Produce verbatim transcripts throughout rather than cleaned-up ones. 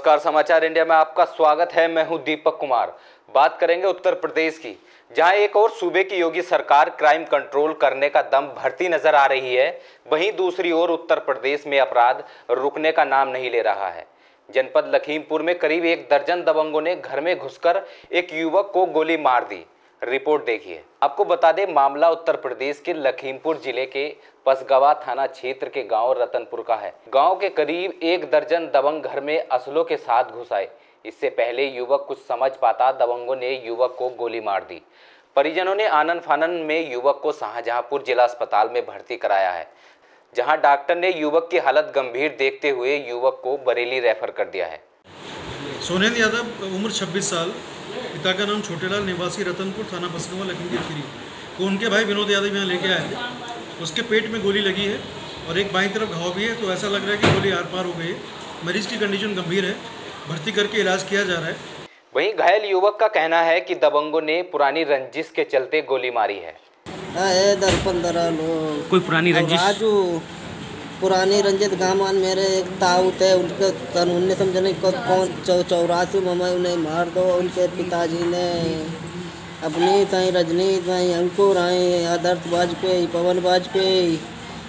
नमस्कार, समाचार इंडिया में आपका स्वागत है। मैं हूं दीपक कुमार। बात करेंगे उत्तर प्रदेश की, जहां एक और सूबे की योगी सरकार क्राइम कंट्रोल करने का दम भरती नजर आ रही है, वहीं दूसरी ओर उत्तर प्रदेश में अपराध रुकने का नाम नहीं ले रहा है। जनपद लखीमपुर में करीब एक दर्जन दबंगों ने घर में घुसकर एक युवक को गोली मार दी। रिपोर्ट देखिए। आपको बता दें, मामला उत्तर प्रदेश के लखीमपुर जिले के पसगवा थाना क्षेत्र के गांव रतनपुर का है। गांव के करीब एक दर्जन दबंग घर में असलों के साथ घुस आए। इससे पहले युवक कुछ समझ पाता, दबंगों ने युवक को गोली मार दी। परिजनों ने आनन फानन में युवक को शाहजहांपुर जिला अस्पताल में भर्ती कराया है, जहां डॉक्टर ने युवक की हालत गंभीर देखते हुए युवक को बरेली रेफर कर दिया है। सोनेंद्र यादव, उम्र छब्बीस साल, पिता का नाम छोटेलाल, निवासी रतनपुर, थाना पसगवा, लखीमपुर खीरी को उनके भाई विनोद यादव यहाँ लेके आए थे। उसके पेट में गोली लगी है और एक बाईं तरफ घाव भी है, तो ऐसा लग रहा है कि गोली आर पार हो गई है। मरीज की कंडीशन गंभीर है, भर्ती करके इलाज किया जा रहा है। वहीं घायल युवक का कहना है कि दबंगों ने पुरानी रंजिश के चलते गोली मारी है। दस पंद्रह लोग, कोई पुरानी रंजिश? राजू, पुरानी रंजित गामान मेरे एक ताऊत है, उनके कानून ने समझने को कौन चौ चौरासी मम्मा उन्हें मार दो। उनके पिताजी ने अपनी ताई रजनी, ताई अंकुर, आए आदर्श वाजपेयी, पवन वाजपेयी,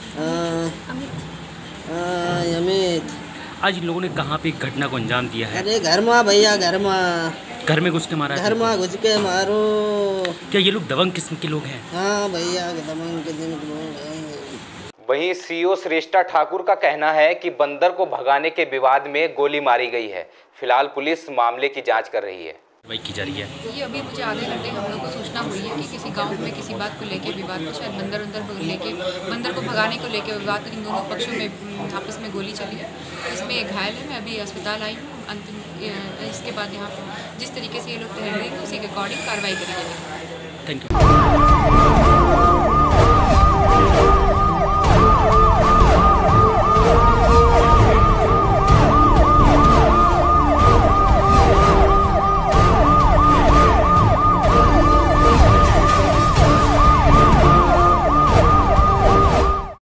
अमित। आज लोगों ने कहाँ पे घटना को अंजाम दिया है? अरे घर में भैया, घर में घर में घुस के मारा? घर में घुस के मारो। क्या ये लोग दबंग किस्म के लोग हैं? हाँ भैया, दबंग किस्म के लोग हैं। वहीं सीओ श्रेष्ठा ठाकुर का कहना है कि बंदर को भगाने के विवाद में गोली मारी गई है। फिलहाल पुलिस मामले की जांच कर रही है। वही की जा रही है। ये अभी मुझे आधे घंटे हम लोग को सूचना हुई है कि किसी गांव में किसी बात को लेके विवाद, शायद बंदर अंदर को लेके बंदर को भगाने को लेके विवाद, इन दोनों पक्षों में आपस में गोली चली है। इसमें एक घायल है, मैं अभी अस्पताल आई हूँ। अंतिम इसके बाद यहाँ जिस तरीके से ये लोग ठहर रहे हैं उसी के अकॉर्डिंग कार्रवाई करी जाएगी। Thank you.